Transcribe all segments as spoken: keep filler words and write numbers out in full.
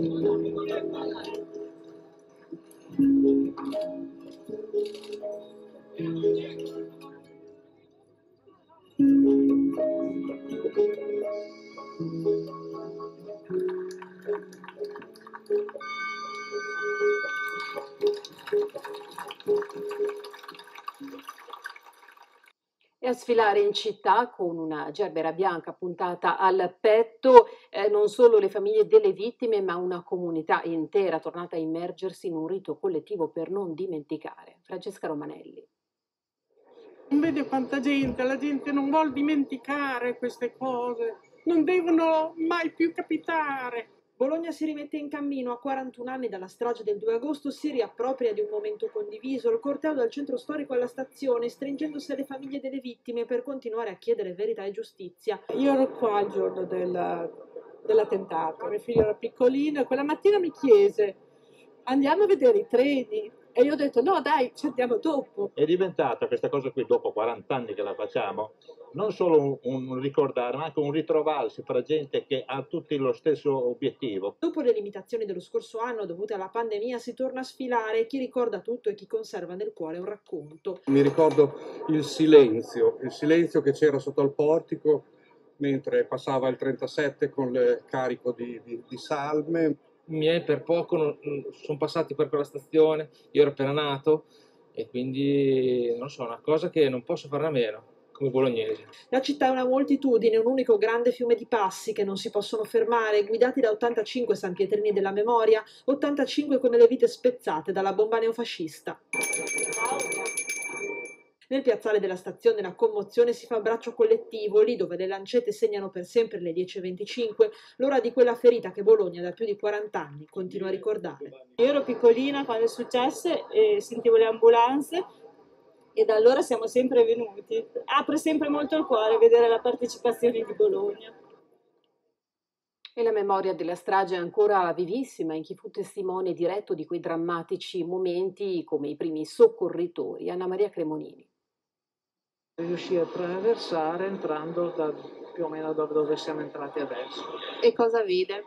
E a sfilare in città con una gerbera bianca puntata al petto, eh, non solo le famiglie delle vittime, ma una comunità intera tornata a immergersi in un rito collettivo per non dimenticare. Francesca Romanelli. Non vede quanta gente, la gente non vuol dimenticare queste cose, non devono mai più capitare. Bologna si rimette in cammino. A quarantuno anni dalla strage del due agosto si riappropria di un momento condiviso, il corteo dal centro storico alla stazione, stringendosi alle famiglie delle vittime per continuare a chiedere verità e giustizia. Io ero qua il giorno del, dell'attentato, mio figlio era piccolino e quella mattina mi chiese andiamo a vedere i treni e io ho detto no dai, ci andiamo dopo. È diventata questa cosa qui, dopo quaranta anni che la facciamo, non solo un, un ricordare, ma anche un ritrovarsi fra gente che ha tutti lo stesso obiettivo. Dopo le limitazioni dello scorso anno dovute alla pandemia si torna a sfilare, chi ricorda tutto e chi conserva nel cuore un racconto. Mi ricordo il silenzio, il silenzio che c'era sotto al portico mentre passava il trentasette con il carico di, di, di salme. I miei per poco non, sono passati per quella stazione, io ero appena nato e quindi non so, una cosa che non posso farne a meno, come bolognesi. La città è una moltitudine, un unico grande fiume di passi che non si possono fermare, guidati da ottantacinque sanpietrini della memoria, ottantacinque con le vite spezzate dalla bomba neofascista. Nel piazzale della stazione la commozione si fa braccio collettivo, lì dove le lancette segnano per sempre le dieci e venticinque, l'ora di quella ferita che Bologna da più di quaranta anni continua a ricordare. Io ero piccolina quando è successo e sentivo le ambulanze e da allora siamo sempre venuti. Apre sempre molto il cuore vedere la partecipazione di Bologna. E la memoria della strage è ancora vivissima in chi fu testimone diretto di quei drammatici momenti come i primi soccorritori. Anna Maria Cremonini. Riuscì a attraversare entrando da più o meno da dove siamo entrati adesso. E cosa vide?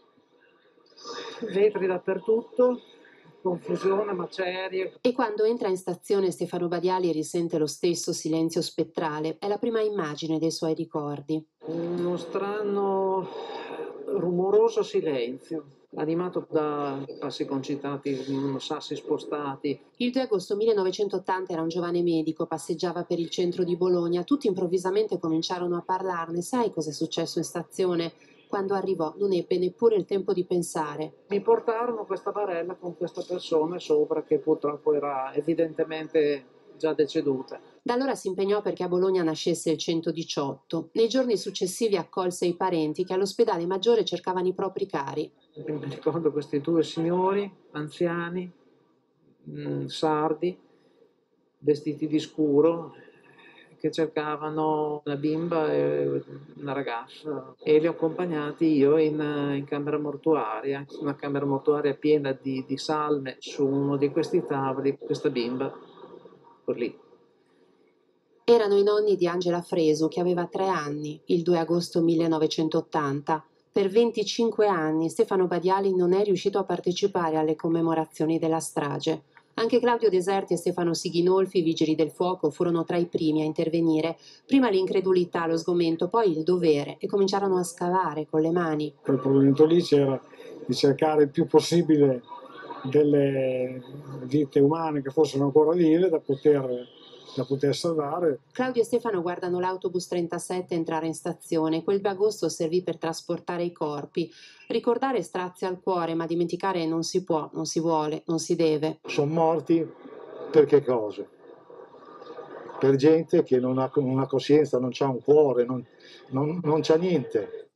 Vetri dappertutto, confusione, macerie. E quando entra in stazione Stefano Badiali risente lo stesso silenzio spettrale. È la prima immagine dei suoi ricordi. Uno strano, rumoroso silenzio, animato da passi concitati, sassi spostati. Il due agosto millenovecentottanta era un giovane medico, passeggiava per il centro di Bologna, tutti improvvisamente cominciarono a parlarne. Sai cosa è successo in stazione? Quando arrivò non ebbe neppure il tempo di pensare. Mi portarono questa barella con questa persona sopra che purtroppo era evidentemente già deceduta. Da allora si impegnò perché a Bologna nascesse il centodiciotto. Nei giorni successivi accolse i parenti che all'ospedale maggiore cercavano i propri cari. Mi ricordo questi due signori, anziani, mh, sardi, vestiti di scuro, che cercavano una bimba e una ragazza. E li ho accompagnati io in, in camera mortuaria, una camera mortuaria piena di, di salme. Su uno di questi tavoli, questa bimba, per lì. Erano i nonni di Angela Fresu, che aveva tre anni, il due agosto millenovecentottanta. Per venticinque anni Stefano Badiali non è riuscito a partecipare alle commemorazioni della strage. Anche Claudio Deserti e Stefano Sighinolfi, vigili del fuoco, furono tra i primi a intervenire. Prima l'incredulità, lo sgomento, poi il dovere, e cominciarono a scavare con le mani. Quel provvedimento lì c'era di cercare il più possibile delle vite umane che fossero ancora vive da poter, da poter salvare. Claudio e Stefano guardano l'autobus trentasette entrare in stazione. Quel due agosto servì per trasportare i corpi. Ricordare strazia al cuore, ma dimenticare non si può, non si vuole, non si deve. Sono morti per che cosa? Per gente che non ha una coscienza, non ha un cuore, non, non, non c'ha niente.